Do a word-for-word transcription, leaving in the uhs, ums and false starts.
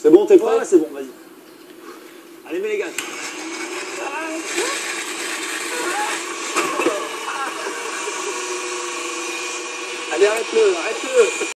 C'est bon, t'es prêt? Ouais, c'est bon, vas-y. Allez, mets les gaz. Allez, arrête-le, arrête-le.